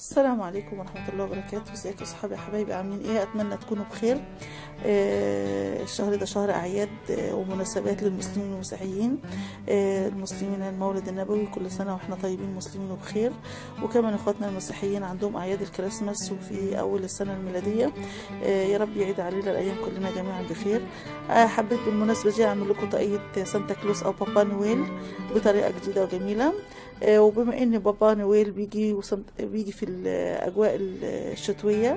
السلام عليكم ورحمة الله وبركاته. ازيكم يا صحابي يا حبايبي، عاملين ايه؟ اتمنى تكونوا بخير. الشهر ده شهر اعياد ومناسبات للمسلمين والمسيحيين. المسلمين المولد النبوي، كل سنة واحنا طيبين مسلمين وبخير. وكمان اخواتنا المسيحيين عندهم اعياد الكريسماس وفي اول السنة الميلادية. يا رب يعيد علينا الايام كلنا جميعا بخير. حبيت بالمناسبة دي اعمل لكم طاقية سانتا كلوس او بابا نويل بطريقة جديدة وجميلة. وبما ان بابا نويل بيجي في الاجواء الشتويه،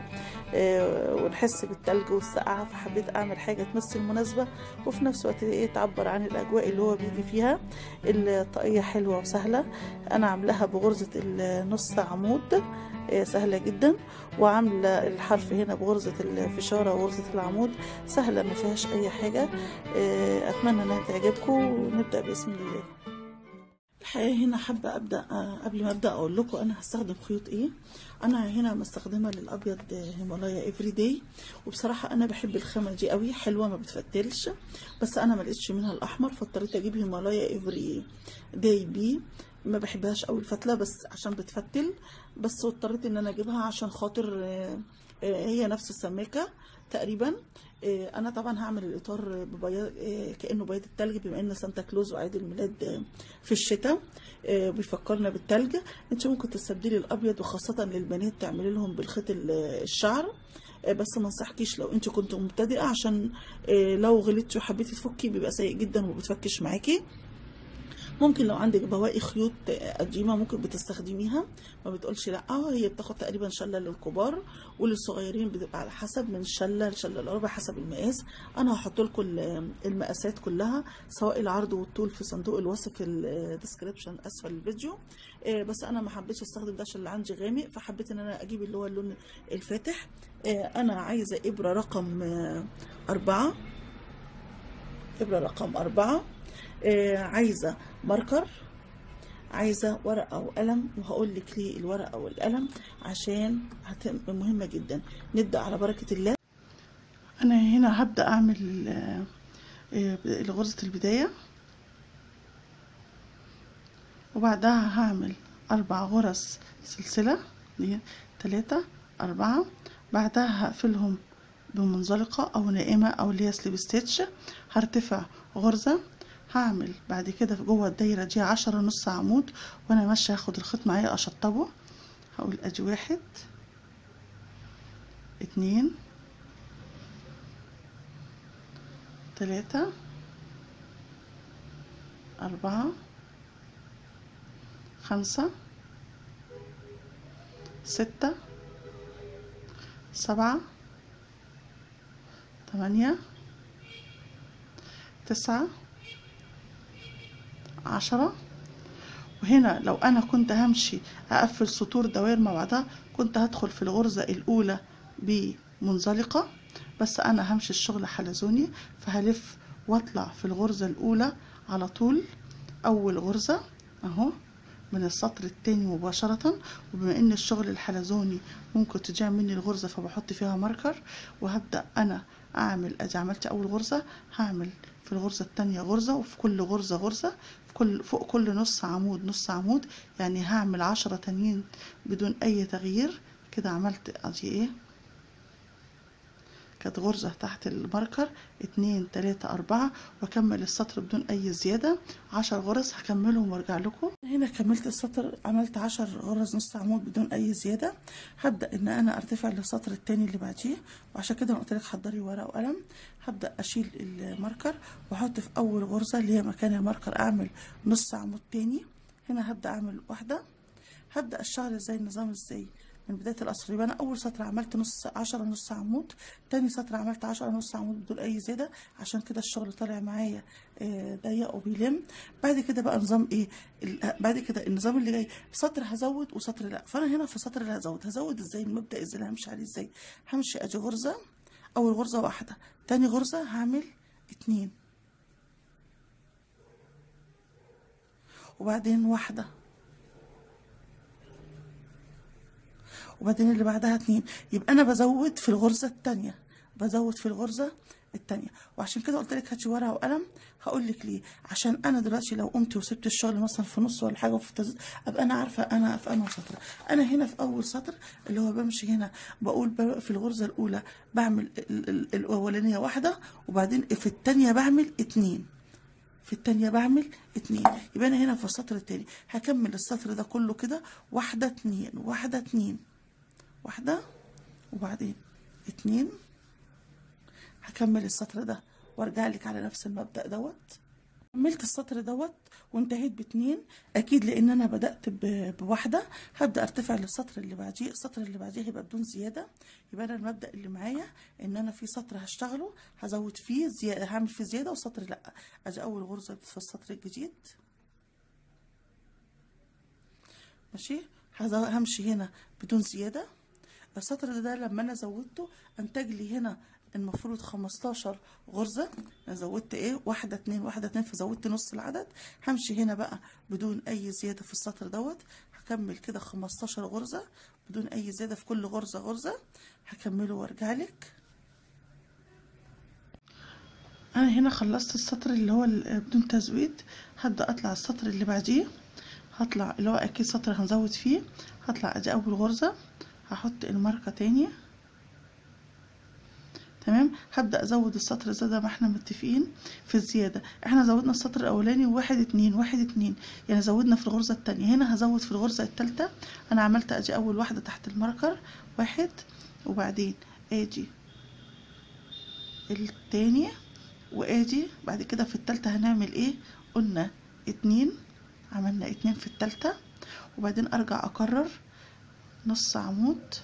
ونحس بالتلج والسقعه، فحبيت اعمل حاجه تمثل المناسبه وفي نفس الوقت ايه تعبر عن الاجواء اللي هو بيجي فيها. الطاقيه حلوه وسهله، انا عاملاها بغرزه النص عمود، سهله جدا. وعامله الحرف هنا بغرزه الفشاره وغرزه العمود، سهله ما فيهاش اي حاجه. اتمنى انها تعجبكم، ونبدا بسم الله. الحقيقة هنا حابة أبدأ، قبل ما أبدأ أقول لكم أنا هستخدم خيوط إيه. أنا هنا مستخدمة للأبيض هيمالايا إفري داي، وبصراحة أنا بحب الخامة دي قوي، حلوة ما بتفتلش، بس أنا ما لقيتش منها الأحمر فاضطريت أجيب هيمالايا إفري داي بي. ما بحبهاش قوي الفتلة بس عشان بتفتل، بس اضطريت إن أنا أجيبها عشان خاطر هي نفس السماكة تقريبا. انا طبعا هعمل الاطار ببياض كانه بياض التلج، بما ان سانتا كلوز وعيد الميلاد في الشتاء بيفكرنا بالتلج. انت ممكن تستبدلي الابيض، وخاصه للبنات تعملي لهم بالخيط الشعر، بس ما انصحكيش لو انت كنت مبتدئه، عشان لو غلطتي وحبيتي تفكي بيبقى سيء جدا وما بتفكش معاكي. ممكن لو عندك بواقي خيوط قديمه ممكن بتستخدميها، ما بتقولش لا. هي بتاخد تقريبا شله للكبار، وللصغيرين بتبقى على حسب من شله لشله لربع حسب المقاس. انا هحط لكم المقاسات كلها سواء العرض والطول في صندوق الوصف في الديسكريبشن اسفل الفيديو. بس انا ما حبيتش استخدم ده عشان اللي عندي غامق، فحبيت ان انا اجيب اللي هو اللون الفاتح. انا عايزه ابره رقم 4، ابره رقم 4. عايزه ماركر، عايزه ورقه وقلم، وهقول لك ليه الورقه والقلم، عشان هتبقى مهمه جدا. نبدا على بركه الله. انا هنا هبدا اعمل غرزه البدايه، وبعدها هعمل 4 غرز سلسله، 3 4. بعدها هقفلهم بمنزلقه او نائمه او اللي هي سليب ستيتش. هرتفع غرزه، هعمل بعد كده جوه الدايره دي 10 نص عمود، وانا ماشيه هاخد الخيط معايا اشطبه. هقول ادي 1 2 3 4 5 6 7 8 9 10. وهنا لو انا كنت همشي اقفل سطور دوائر مع بعضها كنت هدخل في الغرزة الاولى بمنزلقة، بس انا همشي الشغل حلزوني، فهلف واطلع في الغرزة الاولى على طول اول غرزة اهو من السطر التاني مباشرة. وبما ان الشغل الحلزوني ممكن تضيع مني الغرزة فبحط فيها ماركر، وهبدأ انا اعمل. ادي عملت اول غرزة، هعمل في الغرزة التانية غرزة، وفي كل غرزة غرزة، فوق كل نص عمود نص عمود، يعني هعمل 10 تانيين بدون اي تغيير. كده عملت ادي ايه، كانت غرزة تحت الماركر 2 3 4، واكمل السطر بدون اي زيادة. 10 غرز هكملهم وارجع لكم. هنا كملت السطر، عملت 10 غرز نص عمود بدون اي زيادة. هبدأ ان انا ارتفع للسطر التاني اللي بعديه، وعشان كده قلت لك حضري ورقة وقلم. هبدأ اشيل الماركر واحط في اول غرزة اللي هي مكان الماركر اعمل نص عمود تاني. هنا هبدأ اعمل واحدة. هبدأ اشتغل ازاي، النظام ازاي من بداية القصر. يبقى انا اول سطر عملت 10 نص عمود، تاني سطر عملت 10 نص عمود بدون اي زيادة، عشان كده الشغل طالع معايا ضيق وبيلم. بعد كده بقى نظام ايه، بعد كده النظام اللي جاي سطر هزود وسطر لا. فانا هنا في السطر اللي هزود ازاي، المبدأ ازاي اللي همشي عليه ازاي. همشي ادي غرزة، اول غرزة واحدة، تاني غرزة هعمل 2، وبعدين واحدة، وبعدين اللي بعدها 2. يبقى انا بزود في الغرزة التانية بزود في الغرزة التانية. وعشان كده قلت لك هاتي ورقة وقلم. هقول لك ليه. عشان انا دلوقتي لو قمت وسبت الشغل مثلا في نص ولا حاجة وفي ابقى انا عارفة انا في انهي سطر. انا هنا في اول سطر اللي هو بمشي هنا بقول في الغرزة الاولى بعمل الاولانية واحدة، وبعدين في التانية بعمل اتنين، في التانية بعمل اتنين. يبقى انا هنا في السطر التاني هكمل السطر ده كله كده واحدة اتنين واحدة اتنين واحدة وبعدين اتنين. هكمل السطر ده وارجع لك على نفس المبدأ دوت. كملت السطر دوت وانتهيت باتنين اكيد لان انا بدأت بواحدة. هبدأ ارتفع للسطر اللي بعديه. السطر اللي بعديه هيبقى بدون زيادة. يبقى انا المبدأ اللي معايا ان انا في سطر هشتغله هزود فيه زيادة، هعمل فيه زيادة، وسطر لا. ادي اول غرزة في السطر الجديد ماشي. همشي هنا بدون زيادة. السطر ده لما انا زودته انتج لي هنا المفروض 15 غرزة. انا زودت ايه؟ واحدة اتنين واحدة اتنين، فزودت نص العدد. همشي هنا بقى بدون اي زيادة في السطر دوت. هكمل كده 15 غرزة بدون اي زيادة في كل غرزة غرزة. هكمله وارجع لك. انا هنا خلصت السطر اللي هو بدون تزويد. هبدأ اطلع السطر اللي بعديه. هطلع اللي هو اكيد سطر هنزود فيه. هطلع ادي اول غرزة، هحط الماركة تاني تمام. هبدأ ازود السطر زي ما احنا متفقين في الزيادة. احنا زودنا السطر الاولاني واحد اتنين واحد اتنين، يعني زودنا في الغرزة التانية. هنا هزود في الغرزة التالتة. انا عملت ادي اول واحدة تحت الماركر واحد، وبعدين ادي التاني، وادي بعد كده في التالتة هنعمل ايه؟ قلنا اتنين، عملنا اتنين في التالتة، وبعدين ارجع اكرر نص عمود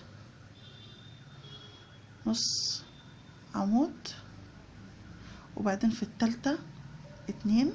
نص عمود، وبعدين في التالتة اتنين،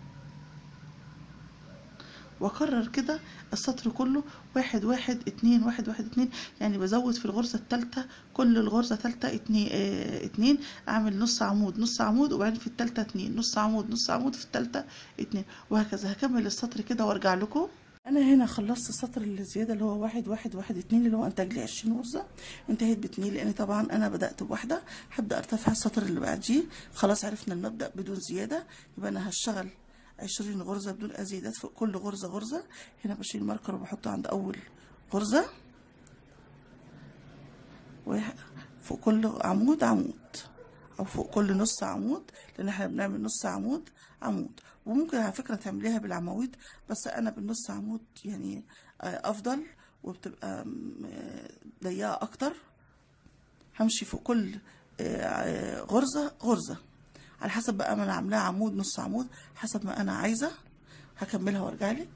واكرر كده السطر كله واحد واحد اتنين واحد واحد اتنين. يعني بزود في الغرزة التالتة كل الغرزة تالتة اتنين اتنين، اعمل نص عمود نص عمود، وبعدين في التالتة اتنين نص عمود نص عمود، في التالتة اتنين، وهكذا. هكمل السطر كده وارجع لكم. انا هنا خلصت السطر اللي زياده اللي هو واحد واحد واحد اتنين اللي هو انتج لي 20 غرزه. انتهيت باتنين لان طبعا انا بدات بواحده. هبدا ارتفع السطر اللي بعديه. خلاص عرفنا المبدا بدون زياده. يبقى انا هشتغل 20 غرزه بدون ازيدات فوق كل غرزه غرزه. هنا بشيل الماركر وبحطه عند اول غرزه، فوق كل عمود عمود، او فوق كل نص عمود، لان احنا بنعمل نص عمود عمود. وممكن على فكرة تعمليها بالعواميد، بس انا بالنص عمود يعني افضل، وبتبقى ضيقة اكتر. همشي فوق كل غرزة غرزة على حسب بقى ما انا عاملاها عمود نص عمود، حسب ما انا عايزة. هكملها وارجع لك.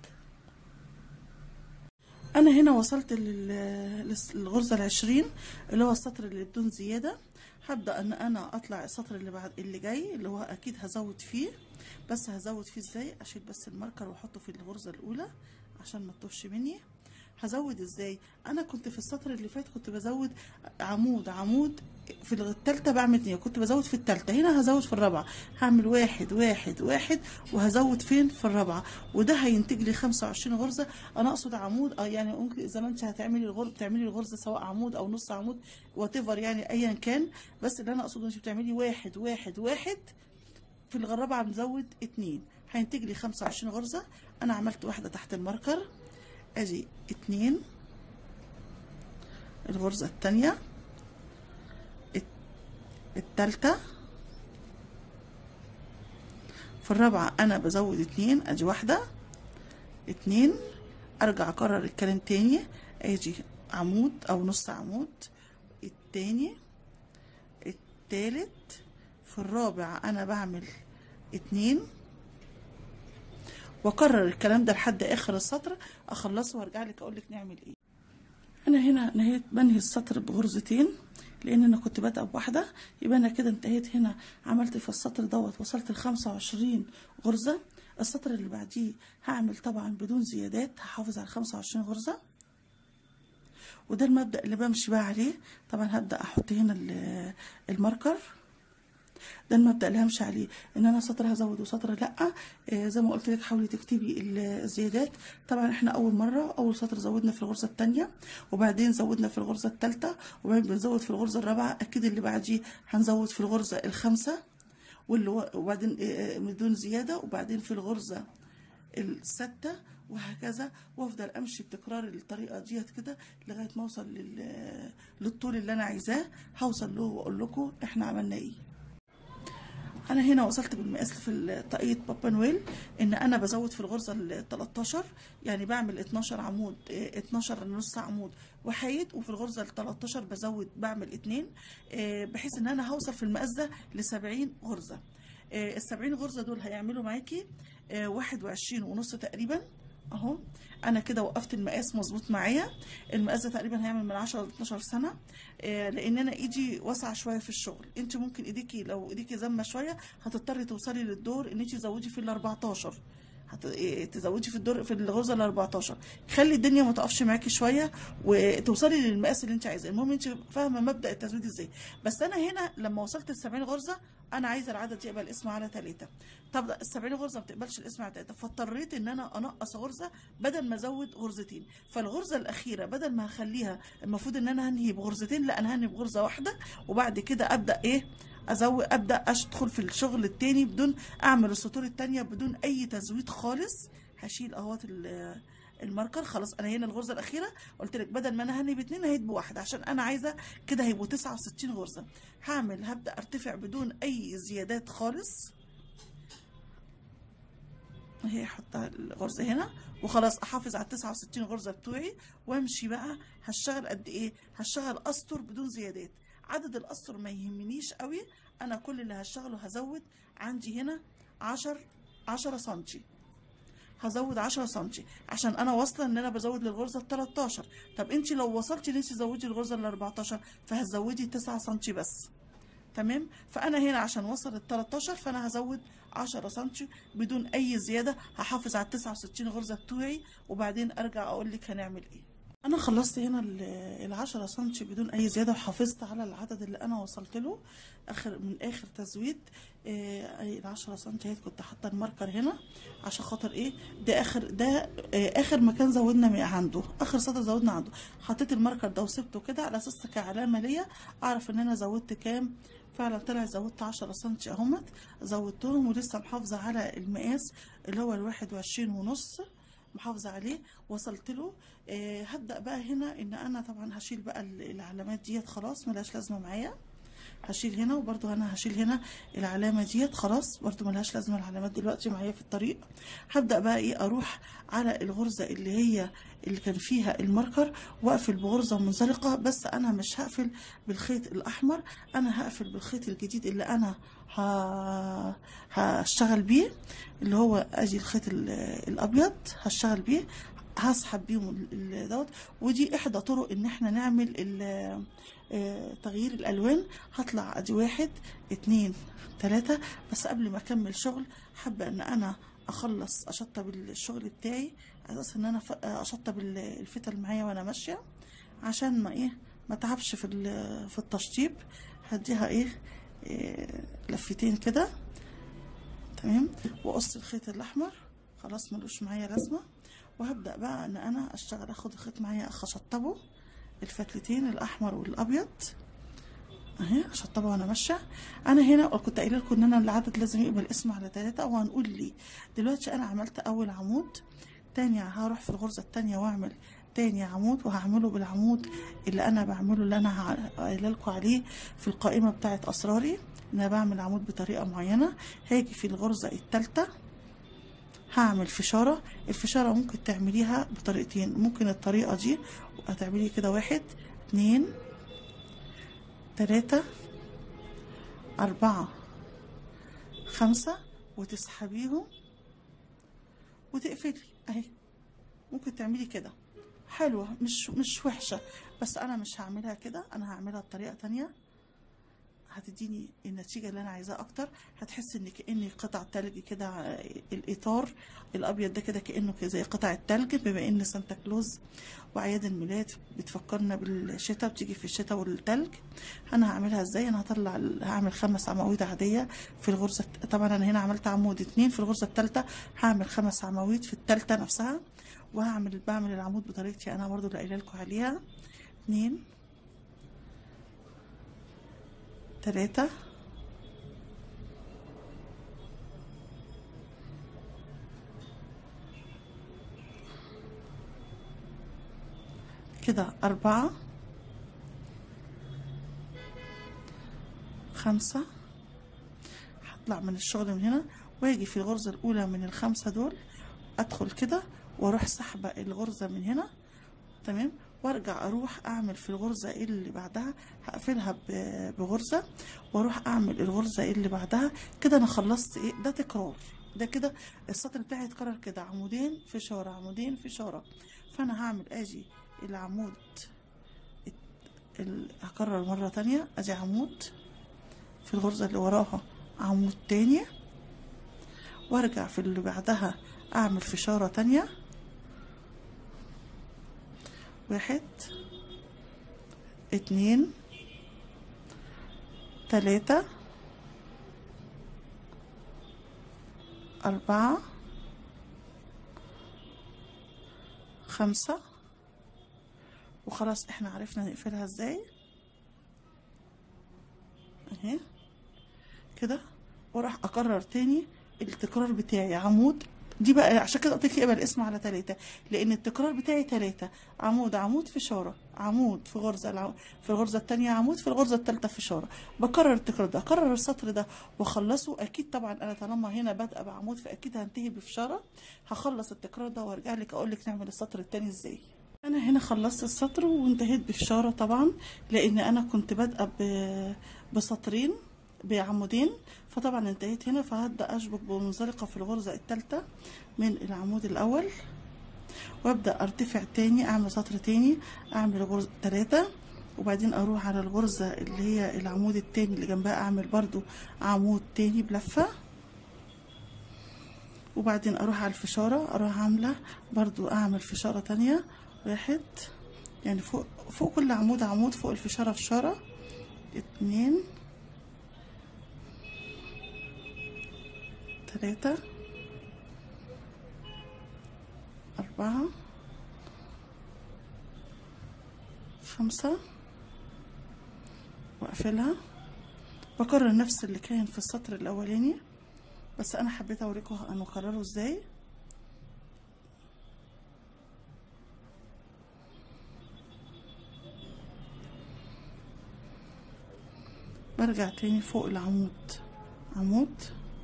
انا هنا وصلت للغرزة العشرين اللي هو السطر اللي بدون زيادة. هبدأ ان انا اطلع السطر اللي بعد اللي جاي اللي هو اكيد هزود فيه. بس هزود فيه ازاي؟ اشيل بس الماركر واحطه في الغرزة الاولى عشان ما تطوفش مني. هزود ازاي؟ انا كنت في السطر اللي فات كنت بزود عمود عمود، في التالتة بعمل اتنين، كنت بزود في التالتة. هنا هزود في الرابعة، هعمل واحد واحد واحد، وهزود فين؟ في الرابعة. وده هينتج لي 25 غرزة. انا اقصد عمود يعني ممكن اذا ما انت هتعملي الغرزة بتعملي الغرزة سواء عمود او نص عمود واتيفر يعني ايا كان. بس اللي انا اقصده انت بتعملي واحد واحد واحد، في الرابعة بنزود اتنين، هينتج لي 25 غرزة. انا عملت واحدة تحت الماركر، ادي اتنين، الغرزة التانية، التالتة، في الرابعة انا بزود اتنين، ادي واحدة اتنين، ارجع اكرر الكلام تاني، ادي عمود او نص عمود، التاني، التالت، في الرابع انا بعمل اتنين، واكرر الكلام ده لحد اخر السطر. اخلصه وارجع لك اقول لك نعمل ايه. انا هنا بنهي السطر بغرزتين لان انا كنت بادئه بواحده. يبقى انا كده انتهيت. هنا عملت في السطر دوت وصلت ل 25 غرزه. السطر اللي بعديه هعمل طبعا بدون زيادات، هحافظ على 25 غرزه، وده المبدأ اللي بمشي بقى عليه. طبعا هبدأ احط هنا الماركر ده المبدأ اللي همشي عليه، ان انا سطر هزود وسطر لا. زي ما قلت لك حاولي تكتبي الزيادات. طبعا احنا اول سطر زودنا في الغرزه الثانيه، وبعدين زودنا في الغرزه الثالثه، وبعدين بنزود في الغرزه الرابعه، اكيد اللي بعديه هنزود في الغرزه الخامسه وبعدين بدون زياده، وبعدين في الغرزه السادسه، وهكذا. وافضل امشي بتكرار الطريقه ديت كده لغايه ما اوصل للطول اللي انا عايزاه. هوصل له واقول لكم احنا عملنا ايه. انا هنا وصلت بالمقاس في طاقية بابا نويل ان انا بزود في الغرزه ال 13، يعني بعمل 12 عمود، 12 نص عمود وحايد، وفي الغرزه ال 13 بزود بعمل 2، بحيث ان انا هوصل في المقاس ده ل 70 غرزه. ال 70 غرزه دول هيعملوا معاكي 21 ونص تقريبا اهو. انا كده وقفت المقاس مظبوط معايا. المقاس ده تقريبا هيعمل من 10 ل 12 سنه، لان انا ايدي واسعه شويه في الشغل. انت ممكن ايديكي لو ايديكي زمه شويه هتضطري توصلي للدور ان انت تزودي في ال 14، تزودي في الدور في الغرزه ال 14. خلي الدنيا ما تقفش معاكي شويه وتوصلي للمقاس اللي انت عايزاه. المهم انت فاهمه مبدا التزويد ازاي. بس انا هنا لما وصلت ل 70 غرزه انا عايزه العدد يقبل الاسم على 3. طب ال 70 غرزه ما بتقبلش الاسم على 3، فاضطريت ان انا انقص غرزه بدل ما ازود غرزتين. فالغرزه الاخيره بدل ما هخليها المفروض ان انا هنهي بغرزتين، لا انا هنهي بغرزه واحده، وبعد كده ابدا ابدا ادخل في الشغل التاني بدون اعمل السطور التانيه بدون اي تزويد خالص. هشيل اهوت الماركر. خلاص انا هنا الغرزه الاخيره قلت لك بدل ما انا هنهي ب2 هيد بواحده، عشان انا عايزه كده هيبقوا 69 غرزه. هبدا ارتفع بدون اي زيادات خالص اهي. احط الغرزه هنا وخلاص، احافظ على 69 غرزه بتوعي وامشي بقى. هشتغل قد ايه؟ هشتغل اسطر بدون زيادات. عدد الاسطر ما يهمنيش قوي، انا كل اللي هشتغله هزود. عندي هنا 10 سنتي، هزود 10 سنتي عشان انا واصله ان انا بزود للغرزه ال 13. طب انت لو وصلتي نسي تزودي الغرزه ال 14 فهتزودي 9 سنتي بس. تمام. فانا هنا عشان وصل ال 13 فانا هزود 10 سنتي بدون اي زياده. هحافظ على 69 غرزه بتوعي وبعدين ارجع اقول لك هنعمل ايه. انا خلصت هنا ال 10 سنتي بدون اي زياده، وحافظت على العدد اللي انا وصلت له من اخر تزويد. ال 10 سنتي كنت حاطه الماركر هنا عشان خاطر ايه، ده اخر مكان زودنا عنده، اخر سطر زودنا عنده. حطيت الماركر ده وسبته كده على اساس كعلامه ليا اعرف ان انا زودت كام. فعلا طلع زودت 10 سنتي اهمت، زودتهم ولسه محافظه على المقاس اللي هو ال 21 ونص، محافظه عليه وصلت له. هبدا بقى هنا ان انا طبعا هشيل بقى العلامات ديت، خلاص ملهاش لازمه معايا. هشيل هنا وبرده انا هشيل هنا العلامه ديت، خلاص برده ملهاش لازمه العلامات دلوقتي معايا في الطريق. هبدا بقى اروح على الغرزه اللي كان فيها الماركر واقفل بغرزه منزلقه. بس انا مش هقفل بالخيط الاحمر، انا هقفل بالخيط الجديد اللي انا هشتغل بيه، اللي هو ادي الخيط الابيض هشتغل بيه، هسحب بيهم دوت. ودي احدى طرق ان احنا نعمل تغيير الالوان. هطلع ادي 1 2 3. بس قبل ما اكمل شغل حابه ان انا اخلص اشطب الشغل بتاعي، على اساس ان انا اشطب الفتل معايا وانا ماشيه عشان ما اتعبش في التشطيب. هديها لفتين كده تمام، واقص الخيط الاحمر خلاص ملوش معايا لازمه. وهبدا بقى ان انا اشتغل، اخد الخيط معايا اشطبه الفتلتين الاحمر والابيض اهي، اشطبه وانا ماشيه. انا هنا كنت قايله لكم ان انا العدد لازم يقبل اسم على 3، وهنقول ليه دلوقتي. انا عملت اول عمود، تاني هروح في الغرزه التانيه واعمل تاني عمود، وهعمله بالعمود اللي انا بعمله اللي انا قايله لكم عليه في القائمه بتاعه اسراري، ان انا بعمل عمود بطريقه معينه. هاجي في الغرزه الثالثه هعمل فشاره. الفشاره ممكن تعمليها بطريقتين، ممكن الطريقه دي هتعملي كده 1 2 3 4 5 وتسحبيهم وتقفلي اهي. ممكن تعملي كده حلوه، مش وحشه. بس انا مش هعملها كده، انا هعملها بطريقه تانية. هتديني النتيجة اللي انا عايزاها اكتر. هتحس ان كأني قطع تلج كده، الاطار الابيض ده كده كأنه زي قطع التلج، بما ان سانتا كلوز واعياد الميلاد بتفكرنا بالشتاء، بتيجي في الشتاء والتلج. انا هعملها ازاي؟ انا هعمل 5 عواميد عادية في الغرزة. طبعا انا هنا عملت عمود 2 في الغرزة الثالثة، هعمل 5 عواميد في الثالثة نفسها، بعمل العمود بطريقتي انا برضو اللي قايله لكم عليها. 2 3 كده 4 5. هطلع من الشغل من هنا واجي في الغرزة الاولى من ال5 دول، ادخل كده واروح سحبة الغرزة من هنا، تمام، وارجع اروح اعمل في الغرزة اللي بعدها، هقفلها بغرزة واروح اعمل الغرزة اللي بعدها. كده انا خلصت ايه؟ ده تكرار، ده كده السطر بتاعي يتكرر كده، عمودين في شارة، عمودين في شارة. فانا هعمل اجي العمود هكرر مرة تانية، ادي عمود في الغرزة اللي وراها عمود تاني، وارجع في اللي بعدها اعمل فشارة تانية، 1 2 3 4 5. وخلاص احنا عرفنا نقفلها ازاي اهي كده. وراح اكرر تاني التكرار بتاعي عمود، دي بقى عشان كده قلت لك اقبل الاسم على 3، لان التكرار بتاعي 3 عمود، عمود فشاره، عمود في غرزه، في الغرزه الثانيه عمود، في الغرزه الثالثه فشاره. بكرر التكرار ده، اكرر السطر ده واخلصه. اكيد طبعا انا طالما هنا بادئه بعمود فاكيد هنتهي بفشاره. هخلص التكرار ده وارجع لك اقول لك نعمل السطر الثاني ازاي. انا هنا خلصت السطر وانتهيت بفشاره طبعا، لان انا كنت بادئه بسطرين بعمودين، فطبعا انتهيت هنا. فهبدا اشبك بمنزلقه في الغرزه الثالثه من العمود الاول، وابدا ارتفع تاني، اعمل سطر تاني، اعمل غرزه 3، وبعدين اروح على الغرزه اللي هي العمود التاني اللي جنبها، اعمل برضو عمود تاني بلفه، وبعدين اروح على الفشاره، اروح عامله برضو اعمل فشاره تانية، 1 يعني فوق كل عمود عمود، فوق الفشاره فشاره، 2 3 4 5 واقفلها. بكرر نفس اللي كان في السطر الاولاني، بس انا حبيت اوريكم انا اكرره ازاي. برجع تاني فوق العمود عمود،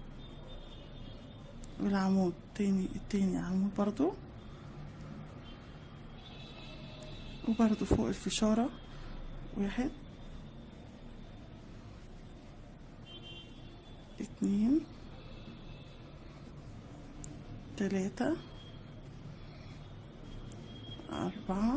والعمود التاني عمود برضو، وبرضو فوق الفشارة 1 2 3 4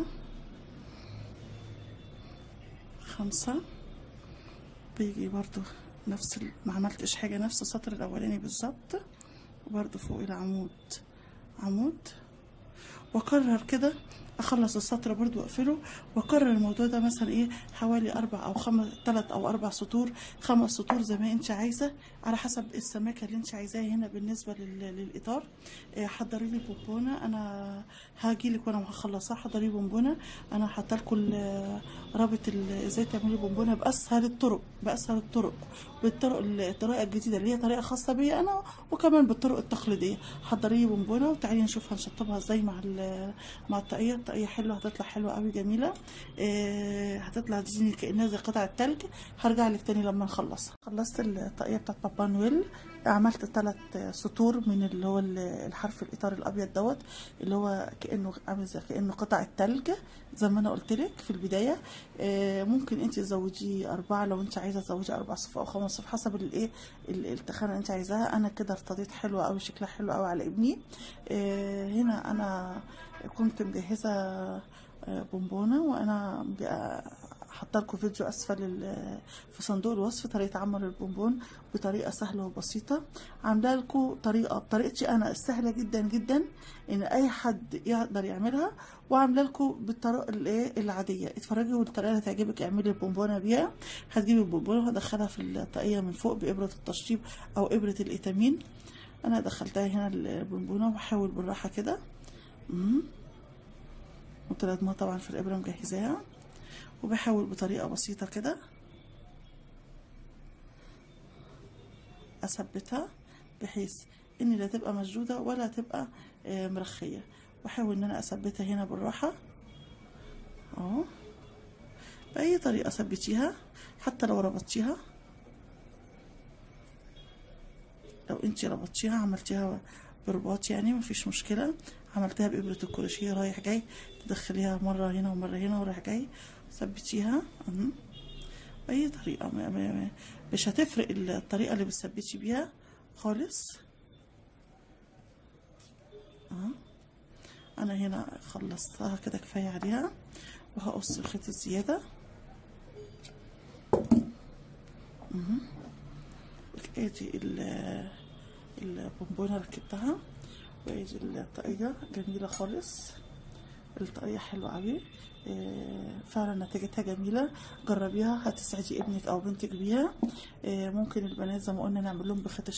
5. بيجي برضو نفس ما عملتش حاجة، نفس السطر الاولاني بالظبط، وبرضو فوق العمود عمود، واكرر كده، اخلص السطر برضو واقفله، واكرر الموضوع ده مثلا ايه حوالي 4 أو 5 3 أو 4 سطور، 5 سطور زي ما انت عايزه، على حسب السماكه اللي انت عايزاها. هنا بالنسبه للاطار حضري لي بونبونه، انا هاجي لك وانا مخلصاها. حضري بونبونه، انا حاطه لكم رابط ازاي تعملي بونبونه باسهل الطرق، الطريقه الجديده اللي هي طريقه خاصه بيا انا، وكمان بالطرق التقليديه. حضري لي بونبونه وتعالي نشوف هنشطبها ازاي مع الطاقيه حلوه، هتطلع حلوه قوي جميله. هتطلع دي كانها زي قطع التلج. هرجع لك تاني لما نخلصها. خلصت الطاقيه بتاعت بابا نويل، عملت 3 سطور من اللي هو الحرف الاطار الابيض دوت، اللي هو كانه عامل زي كانه قطع التلج زي ما انا قلت لك في البدايه. ممكن انت تزودي 4 لو انت عايزه تزودي 4 صف او 5 صف حسب الايه التخانه اللي انت عايزاها. انا كده ارتضيت حلوه قوي، شكلها حلو قوي على ابني. هنا انا كنت مجهزه بونبونه، وانا حاطه لكم فيديو اسفل في صندوق الوصف طريقه عمل البونبون بطريقه سهله وبسيطه. عامله لكم بطريقتي انا السهله جدا جدا ان اي حد يقدر يعملها، وعامله لكم بالطريقه العاديه. اتفرجي والطريقه اللي تعجبك اعملي البونبونه بيها. هتجيبي البونبونه وهدخلها في الطاقيه من فوق بابره التشطيب او ابره الإيتامين. انا دخلتها هنا البونبونه وبحاول بالراحه كده، وطلعت طبعا في الابره مجهزاها، وبحاول بطريقه بسيطه كده اثبتها بحيث ان لا تبقى مشدوده ولا تبقى مرخيه. واحاول ان انا اثبتها هنا بالراحه اهو. باي طريقه ثبتيها، حتى لو ربطتيها، لو انتي ربطتيها عملتيها برباط يعني مفيش مشكله. عملتها بابره الكروشيه رايح جاي، تدخليها مره هنا ومره هنا ورايح جاي، ثبتيها باي طريقه. مش هتفرق الطريقه اللي بتثبتي بيها خالص. انا هنا خلصتها كده كفايه عليها، وهقص الخيط الزياده. ادي البونبونه ركبتها، وادي الطاقيه جميله خالص. الطاقيه حلوه قوي فعلا، نتيجتها جميله. جربيها هتسعدي ابنك او بنتك بيها. ممكن البنات زي ما قلنا نعمل لهم بخيط